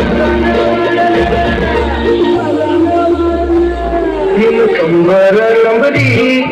कंबर लंबरी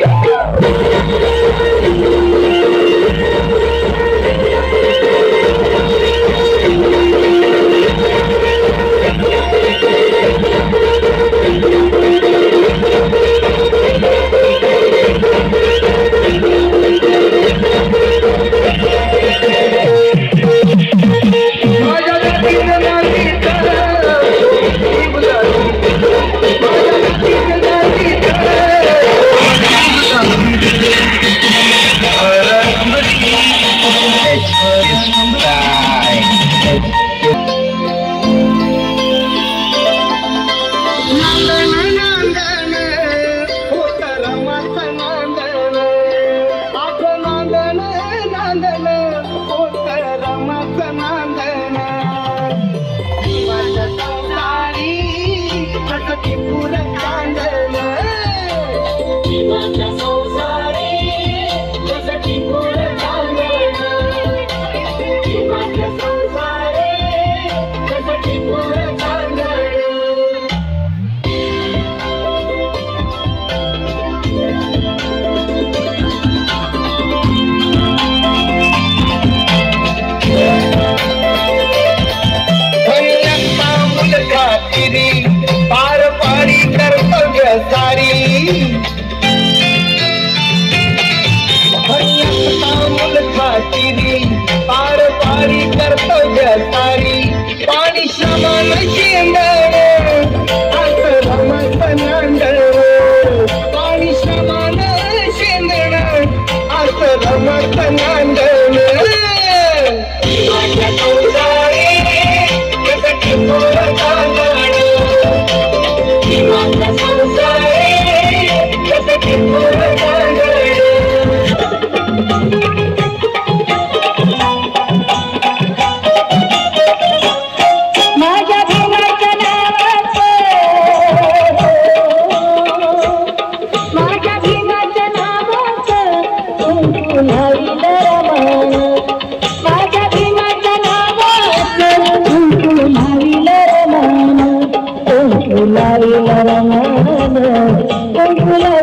पार पाडी कर्तव्य सारी मुलखातिरी पार पाडी कर्तव्य सारी पाणी श्रमण शेंदण अर्थ रमत नांदण पाणी श्रमण शेंदण अर्थ रमत नांदण la la la la la la